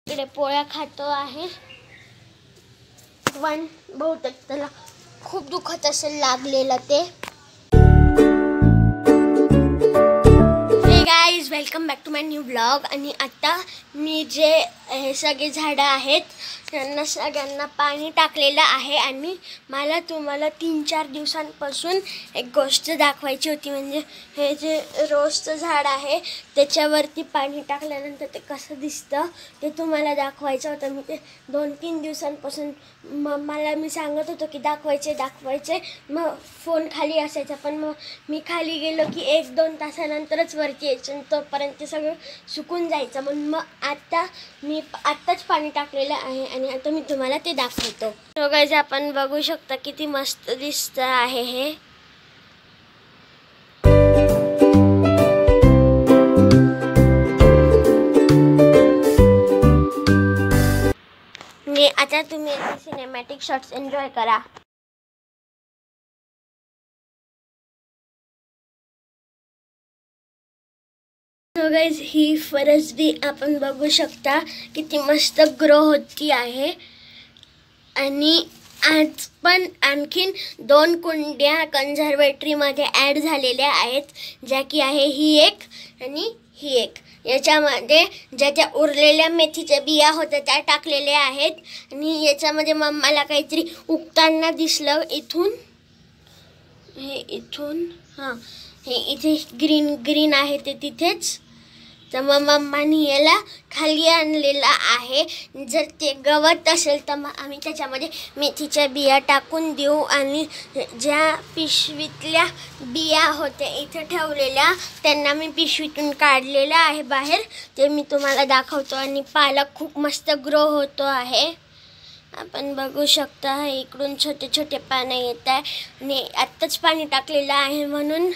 इकडे पोळ्या खातो आहे. पण बहुतेक त्याला खूप दुखत असेल लागलेलं ते. Hey guys, welcome back to my new blog. आणि आता मी जे हे सगळे झाडं आहेत त्यांना सगळ्यांना पाणी टाकलेलं आहे. आणि मला तुम्हाला 3-4 दिवसांपासून एक गोष्ट दाखवायची होती. म्हणजे हे जे रोजचं झाड आहे त्याच्यावरती पाणी टाकल्यानंतर ते कसं दिसतं ते तुम्हाला दाखवायचं होतं. मी ते 2-3 दिवसांपासून मला मी सांगत होतो की दाखवायचे. मग फोन खाली असायचा. पण मग मी खाली गेलो की 1-2 तासानंतरच वरती यायचं आणि तोपर्यंत ते सगळं सुकून जायचं. म्हणून मग आता मी आत्ताच पाणी टाकलेलं आहे आणि आता मी तुम्हाला ते दाखवतो. सो गाईज, आपण बघू शकता किती मस्त दिसतं आहे हे. आता तुम्ही सिनेमॅटिक शॉट्स एन्जॉय करा. सो गाईज, ही फरसबी आपण बघू शकता किती मस्त ग्रो होती आहे. आणि आज पण आणखीन 2 कुंड्या कन्झर्वेटरीमध्ये ॲड झालेल्या आहेत, ज्या की आहे ही एक आणि ही एक. याच्यामध्ये ज्या त्या उरलेल्या मेथीच्या बिया होत्या त्या टाकलेल्या आहेत. आणि याच्यामध्ये मम्माला काहीतरी उगताना दिसलं इथून. हां, हे इथे ग्रीन आहे ते तिथेच. तर मग मम्मानी याला खाली आणलेला आहे. जर ते गवत असेल तर मग आम्ही त्याच्यामध्ये मेथीच्या बिया टाकून देऊ. आणि ज्या पिशवीतल्या बिया होत्या इथे ठेवलेल्या त्यांना मी पिशवीतून काढलेलं आहे बाहेर, ते मी तुम्हाला दाखवतो. आणि पालक खूप मस्त ग्रो होतो आहे. आपण बघू शकता इकडून छोटे छोटे पानं येत आहे. आणि आत्ताच पाणी टाकलेलं आहे म्हणून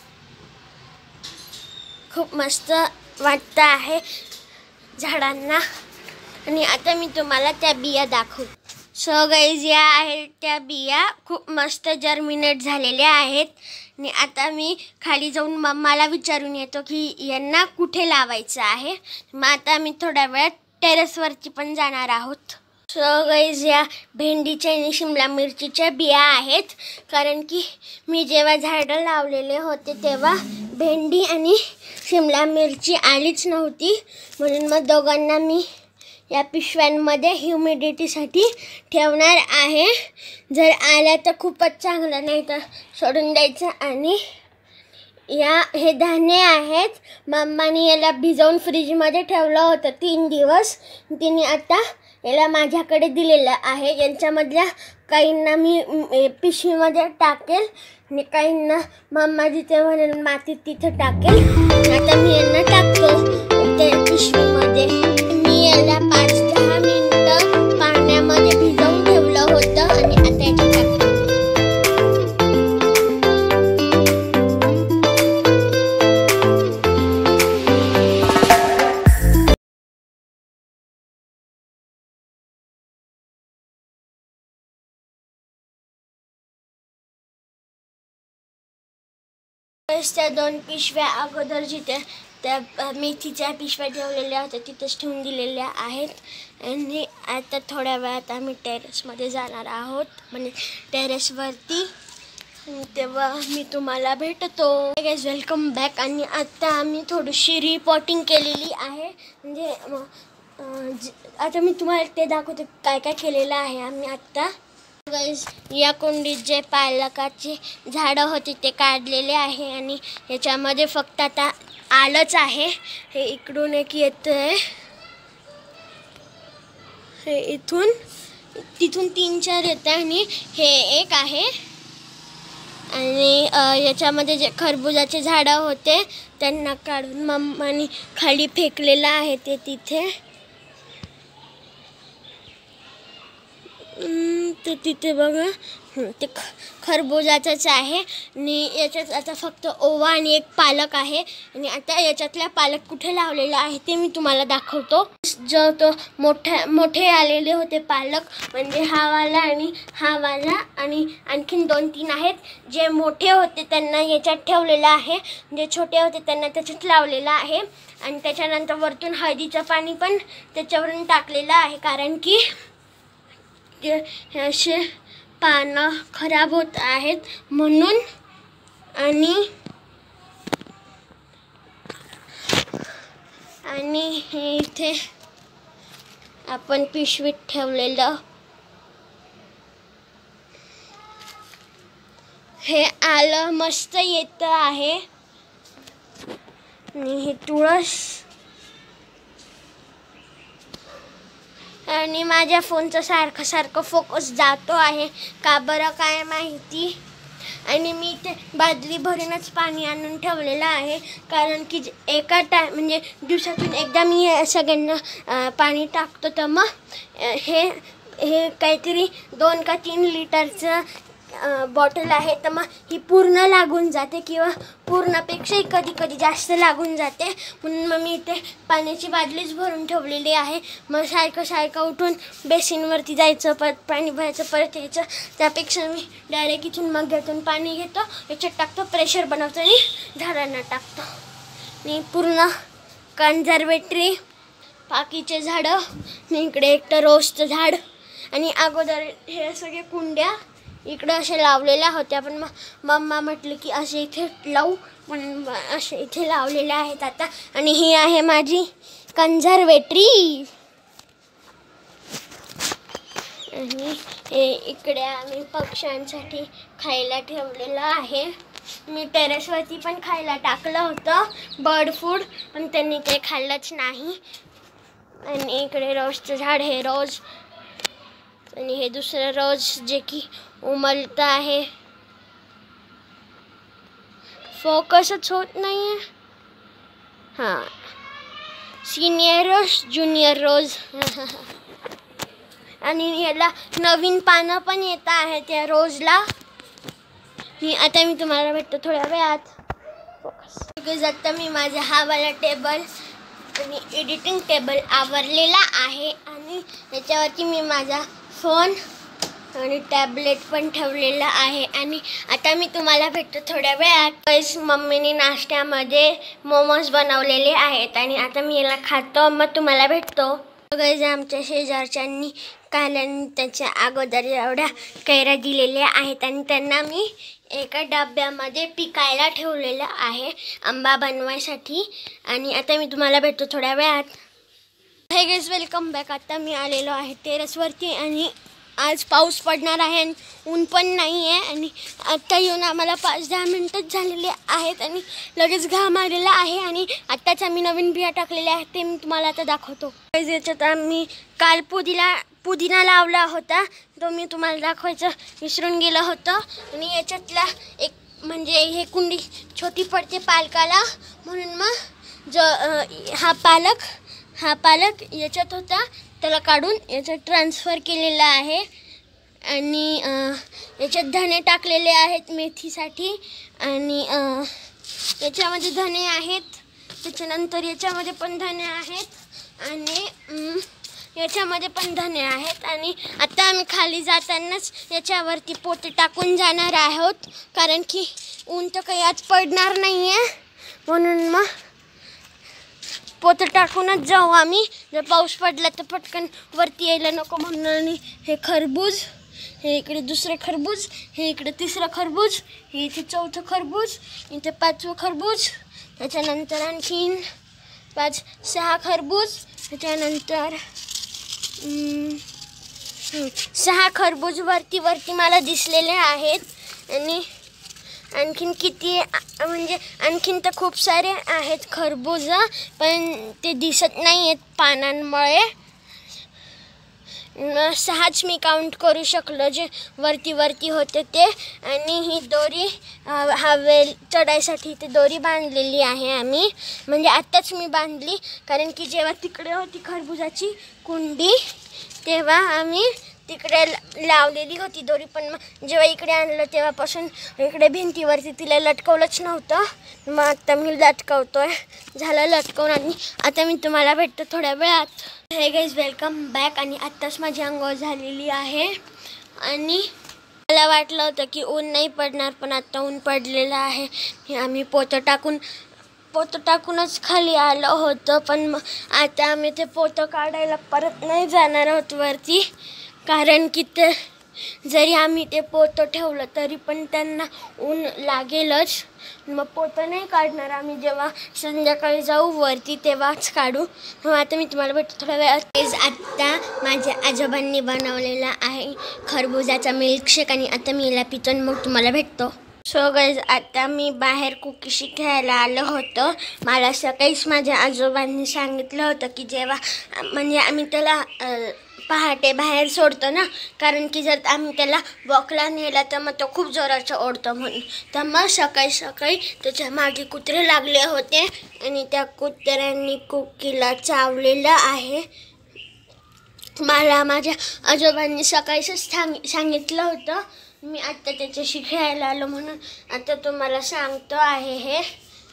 खूप मस्त वाटतं आहे झाडांना. आणि आता मी तुम्हाला त्या बिया दाखवतो. सो गाईज, या आहेत त्या बिया, खूप मस्त जर्मिनेट झालेल्या आहेत. आणि आता मी खाली जाऊन मम्माला विचारून येतो की यांना कुठे लावायचं आहे. मग आता मी थोड्या वेळात टेरेसवरती पण जाणार आहोत. सो गाईज, या भेंडीच्या आणि शिमला मिरचीच्या बिया आहेत. कारण की मी जेव्हा झाडं लावलेले होते तेव्हा भेंडी आणि शिमला मिरची आलीच नव्हती. म्हणून मग दोघांना मी या पिशव्यांमध्ये ह्युमिडिटीसाठी ठेवणार आहे. जर आल्या तर खूपच चांगलं, नाही तर सोडून द्यायचं. आणि हे धान्य आहेत. मम्मानी याला भिजवून फ्रीजमध्ये ठेवलं होतं 3 दिवस. तिने आता याला माझ्याकडे दिलेलं आहे. यांच्यामधल्या काहींना मी पिशवीमध्ये टाकेल आणि काहींना मम्मा जिथे म्हणेल मातीत तिथं टाकेल. आता मी यांना टाकतो त्या पिशवीमध्ये. मी याला 5-10 मिनिटं पाण्यामध्ये भिजवून ठेवलं होतं आणि आता याच्यात टाकतो. त्या 2 पिशव्या अगोदर जिथे त्या मेथीच्या पिशव्या ठेवलेल्या होत्या तिथेच ठेवून दिलेल्या आहेत. आणि आता थोड्या वेळात आम्ही टेरेसमध्ये जाणार आहोत, म्हणजे टेरेसवरती. तेव्हा मी तुम्हाला भेटतो. Guys, welcome back. आणि आता आम्ही थोडीशी रिपॉटिंग केलेली आहे. म्हणजे आता मी तुम्हाला ते दाखवते काय काय केलेलं आहे आम्ही आत्ता. गाईज, या कुंडीत जे पालकाचे झाडं होते ते काढलेले आहे. आणि याच्यामध्ये फक्त आता आलंच आहे. हे इकडून एक येतं आहे, हे इथून तिथून 3-4 येतं आहे. आणि हे एक आहे. आणि याच्यामध्ये जे खरबुजाचे झाडं होते त्यांना काढून मम्मानी खाली फेकलेलं आहे ते तिथे. ते तिथे बघा, ते खरबुजाचंच आहे आणि याच्यात आता फक्त ओवा आणि एक पालक आहे. आणि आता याच्यातल्या पालक कुठे लावलेला आहे ते मी तुम्हाला दाखवतो. जो तो मोठे आलेले होते पालक, म्हणजे हा वाला आणि हा वाला, आणि आणखीन 2-3 आहेत. जे मोठे होते त्यांना याच्यात ठेवलेलं आहे, जे छोटे होते त्यांना त्याच्यात लावलेलं आहे. आणि त्याच्यानंतर वरतून हळदीचं पाणी पण त्याच्यावरून टाकलेलं आहे, कारण की असे पानं खराब होत आहेत म्हणून. आणि हे इथे आपण पिशवीत ठेवलेलं हे आलं मस्त येतं आहे. आणि हे तुळस, आणि माझ्या फोनचं सारखं फोकस जातो आहे, का बरं काय माहिती. आणि मी ते बादली भरूनच पाणी आणून ठेवलेलं आहे, कारण की एका म्हणजे दिवसातून एकदा मी सगळ्यांना पाणी टाकतो. तर मग हे काहीतरी 2 का 3 लिटरचं बॉटल आहे. तर मग ही पूर्ण लागून जाते, किंवा पूर्णपेक्षाही कधी जास्त लागून जाते. म्हणून मग मी इथे पाण्याची बादलीच भरून ठेवलेली आहे. मग सारखं उठून बेसिनवरती जायचं, परत पाणी भरायचं, परत यायचं. त्यापेक्षा मी डायरेक्ट इथून मग्यातून पाणी घेतो, याच्यात टाकतो, प्रेशर बनवतो आणि झाडांना टाकतो. आणि पूर्ण कन्झर्वेटरी, बाकीचे झाडं, आणि इकडे एक तर रोजचं झाड. आणि अगोदर हे सगळे कुंड्या इकडं असे लावलेल्या होत्या, पण मग मम्मा म्हटली की असे इथे लावू, म्हणून असे इथे लावलेले आहेत आता. आणि ही आहे माझी कन्झर्वेटरी. आणि हे इकडे आम्ही पक्ष्यांसाठी खायला ठेवलेलं आहे. मी टेरेसवरती पण खायला टाकलं होतं बर्ड फूड, पण त्यांनी ते खाल्लंच नाही. आणि इकडे रोजचं झाड, हे रोज, आणि हे दुसरं रोज जे की उमलतं आहे. फोकसच होत नाही आहे. हां, सिनियर रोज, ज्युनियर रोज. आणि याला नवीन पानं पण येत आहेत या रोजला. आता मी तुम्हाला भेटतो थोड्या वेळात. फोकस. आता मी माझा हा वाला टेबल आणि एडिटिंग टेबल आवरलेला आहे, आणि याच्यावरती मी माझा फोन आणि टॅबलेट पण ठेवलेला आहे. आणि आता मी तुम्हाला भेटतो थोड्या वेळात. मम्मीने नाश्त्यामध्ये मोमोज बनवलेले आहेत, आणि आता मी याला खातो, मग तुम्हाला भेटतो. गाईज, आमच्या शेजारच्यांनी काल आणि त्याच्या अगोदर एवढ्या कैऱ्या दिलेल्या आहेत, आणि त्यांना मी एका डब्यामध्ये पिकायला ठेवलेलं आहे आंबा बनवायसाठी. आणि आता मी तुम्हाला भेटतो थोड्या वेळात. हे गाईज, वेलकम बॅक. आता मी आलेलो आहे टेरेसवरती, आणि आज पाऊस पडणार आहे आणि ऊन पण नाही आहे. आणि आत्ता येऊन आम्हाला 5-10 मिनटंच झालेले आहेत, आणि लगेच घाम आलेला आहे. आणि आत्ताच आम्ही नवीन बिया टाकलेल्या आहेत, ते मी तुम्हाला आता दाखवतो. याच्यात आम्ही काल पुदिना लावला होता, तो मी तुम्हाला दाखवायचं विसरून गेलं होतं. आणि याच्यातला एक म्हणजे हे कुंडी छोटी पडते पालकाला, म्हणून मग हा पालक याच्यात होता, त्याला काढून याच्यात ट्रान्सफर केलेला आहे. आणि याच्यात धणे टाकलेले आहेत मेथीसाठी, आणि याच्यामध्ये धणे आहेत. त्याच्यानंतर याच्यामध्ये पण धणे आहेत, आणि याच्यामध्ये पण धणे आहेत. आणि आता आम्ही खाली जातानाच याच्यावरती पोते टाकून जाणार आहोत, कारण की ऊन तर काही आज पडणार नाही आहे, म्हणून मग पोते टाकूनच जाऊ आम्ही. जर पाऊस पडला तर पटकन वरती यायला नको म्हणून. आणि हे खरबूज, हे इकडे दुसरे खरबूज, हे इकडे तिसरं खरबूज, हे इथे चौथं खरबूज, इथे 5वं खरबूज, त्याच्यानंतर आणखीन 5-6 खरबूज, त्याच्यानंतर 6 खरबूज वरती मला दिसलेले आहेत. आणि आणखीन किती म्हणजे आणखीन तर खूप सारे आहेत खरबूज, पण ते दिसत नाही आहेत पानांमुळे. 6च मी काउंट करू शकलो जे वरती होते ते. आणि ही दोरी हा वेल चढायसाठी ते दोरी बांधलेली आहे आम्ही, म्हणजे आत्ताच मी बांधली, कारण की जेव्हा तिकडे होती खरबुजाची कुंडी तेव्हा आम्ही तिकडे लावलेली होती दोरी, पण मग जेव्हा इकडे आणलं तेव्हापासून इकडे भिंतीवरती तिला लटकवलंच नव्हतं. मग आता मी लटकवतोय. झालं लटकवून आणि आता मी तुम्हाला भेटतो थोड्या वेळात. हे गाईज वेलकम बॅक. आणि आत्ताच माझी अंघोळ झालेली आहे आणि मला वाटलं होतं की ऊन नाही पडणार, पण आता ऊन पडलेलं आहे. आम्ही पोतं टाकूनच खाली आलं होतं, पण मग आता आम्ही ते पोतं काढायला परत नाही जाणार आहोत वरती, कारण की ते जरी आम्ही ते पोतं ठेवलं तरी पण त्यांना ऊन लागेलच. मग पोतं नाही काढणार आम्ही. जेव्हा संध्याकाळी जाऊ वरती तेव्हाच काढू. मग आता मी तुम्हाला भेटतो थोड्या वेळात. आत्ता माझ्या आजोबांनी बनवलेला आहे खरबुजाचा मिल्कशेक आणि आता मी याला पितो आणि मग तुम्हाला भेटतो. सो गाईज आता मी बाहेर कुकीशी खेळायला आलं होतं. मला सकाळीच माझ्या आजोबांनी सांगितलं होतं की जेव्हा म्हणजे आम्ही त्याला पहाटे बाहेर सोडतो ना, कारण की जर आम्ही त्याला वॉकला नेला तर मग तो खूप जोराचं ओढतो म्हणून. तर मग सकाळी सकाळी त्याच्या मागे कुत्रे लागले होते आणि त्या कुत्र्यांनी कुकीला चावलेलं आहे. मला माझ्या आजोबांनी सकाळीच सांगितलं होतं. मी आत्ता त्याच्याशी खेळायला आलो म्हणून आता तुम्हाला सांगतो आहे. हे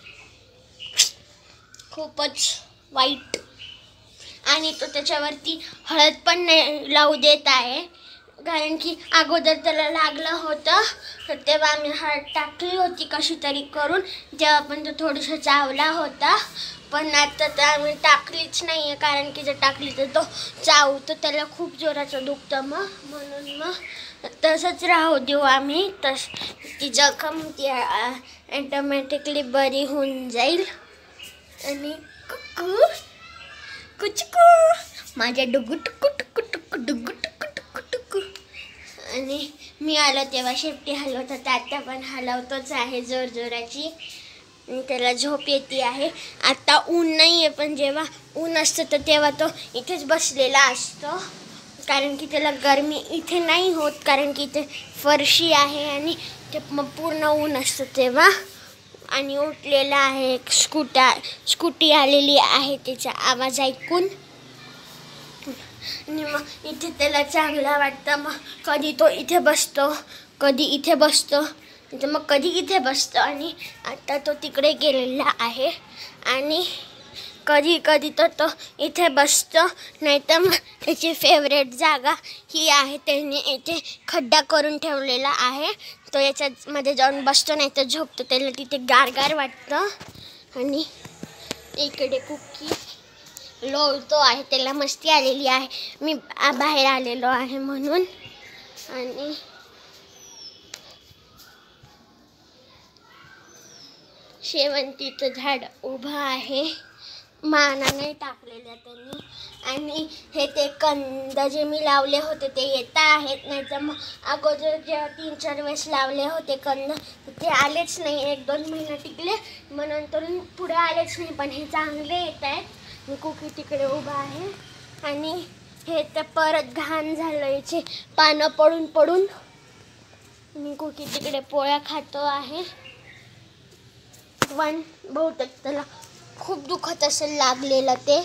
खूपच वाईट. आणि तो त्याच्यावरती हळद पण नाही लावू देत आहे, कारण की अगोदर त्याला लागलं होतं तर तेव्हा आम्ही हळद टाकली होती कशी तरी करून, तेव्हा पण तो थोडंसं चावला होता. पण आता तर आम्ही टाकलीच नाही आहे, कारण की जर टाकली तर तो चावतो, त्याला खूप जोराचं दुखतं म्हणून मग तसंच राहू देऊ आम्ही. ती जखम ती ॲटोमॅटिकली बरी होऊन जाईल. आणि कुचकू माझ्या डुगू टुकू टुकू टुकू डुगू टुकू टुकू टुकू. आणि मी आलो तेव्हा शेपटी हलवत होता, आता पण हलवतोच आहे जोरजोराची. त्याला झोप येते आहे. आता ऊन नाही आहे, पण जेव्हा ऊन असतं तर तेव्हा तो इथेच बसलेला असतो, कारण की त्याला गरमी इथे नाही होत, कारण की इथे फरशी आहे आणि ते मग पूर्ण ऊन असतं तेव्हा. आणि उठलेला आहे. एक स्कूटी आलेली आहे त्याचा आवाज ऐकून. आणि मग इथे त्याला चांगला वाटतं. मग कधी तो इथे बसतो, कधी इथे बसतो, मग कधी इथे बसतो. आणि आता तो तिकडे गेलेला आहे आणि कधी कधी तर तो इथे बसतो, नाही तर मग त्याची फेवरेट जागा ही आहे. त्याने इथे खड्डा करून ठेवलेला आहे. तो याच्यामध्ये जाऊन बसतो, नाही तर झोपतो. त्याला तिथे गारगार वाटतं. आणि इकडे कुकी लोळतो आहे, त्याला मस्ती आलेली आहे मी बाहेर आलेलो आहे म्हणून. आणि शेवंतीचं झाड उभं आहे, माना नाही टाकलेल्या त्यांनी. आणि हे ते कंद जे मी लावले होते ते येत आहेत, नाही तर मग अगोदर जेव्हा 3-4 वेळेस लावले होते कंद ते आलेच नाही. 1-2 महिने टिकले, मग नंतर पुढे आलेच नाही. पण हे चांगले येत आहेत. मी कुकी तिकडे उभा आहे आणि हे तर परत घाण झालं याचे पानं पडून पडून. मी कुकी तिकडे पोळ्या खातो आहे. पण बहुतेक त्याला खूप दुखत असेल लागलेलं ते.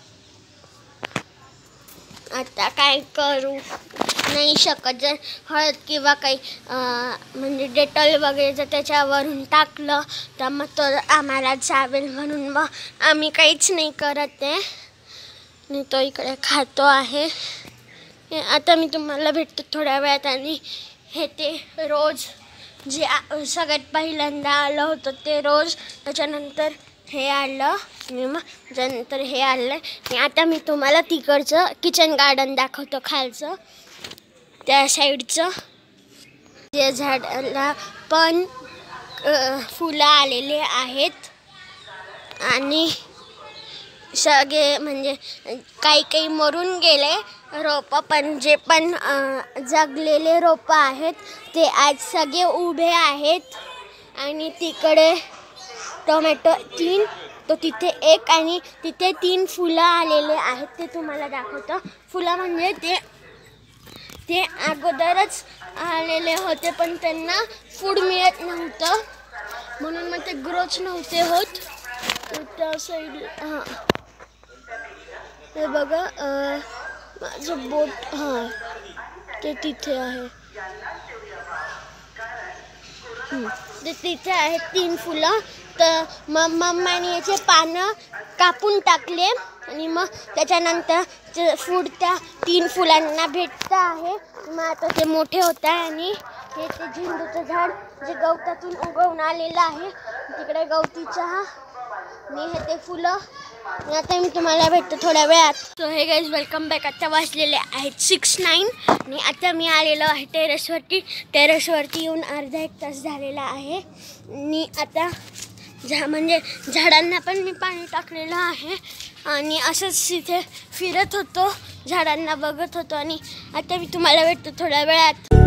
आता काय करू नाही शकत. जर हळद किंवा काही म्हणजे डेटॉल वगैरे जर त्याच्यावरून टाकलं तर मग तो आम्हाला चावेल, म्हणून मग आम्ही काहीच नाही करत आहे. आणि तो इकडे खातो आहे. आता मी तुम्हाला भेटतो थोड्या वेळात. आणि हे ते रोज जे सगळ्यात पहिल्यांदा आलं होतं ते रोज, त्याच्यानंतर हे आलं, मग त्याच्यानंतर हे आलं. आणि आता मी तुम्हाला तिकडचं किचन गार्डन दाखवतो, खालचं त्या साईडचं. त्या झाडाला पण फुलं आलेले आहेत आणि सगळे म्हणजे काही मरून गेले रोपं, पण जे पण जगलेले रोपं आहेत ते आज सगळे उभे आहेत. आणि तिकडे टोमॅटो 3, तो तिथे 1 आणि तिथे 3 फुलं आलेले आहेत. ते तुम्हाला दाखवतो. फुलं म्हणजे ते अगोदरच आलेले होते, पण त्यांना फूड मिळत नव्हतं म्हणून मग ते ग्रोच नव्हते होत. त्या साईड हे बघा माझं बोट. ते तिथे आहे. ते तिथे आहेत 3 फुलं. तर मग मम्माने याचे पानं कापून टाकले आणि मग त्याच्यानंतर त्या 3 फुलांना भेटतं आहे. मग आता ते मोठे होत आहे आणि हे ते झेंडूचं झाड जे गवतातून उगवून आलेलं आहे. तिकडे गवती चहा आणि हे ते फुलं. आता मी तुम्हाला भेटतो थोड्या वेळात. सो हे गाईज वेलकम बॅक. आता वाजलेले आहेत 6:09 आणि आता मी आलेलो आहे टेरेसवरती येऊन अर्धा 1 तास झालेला आहे. आणि आता म्हणजे झाडांना पण मी पाणी टाकलेलं आहे आणि असंच तिथे फिरत होतो, झाडांना बघत होतो आणि आता मी तुम्हाला भेटतो थोड्या वेळात.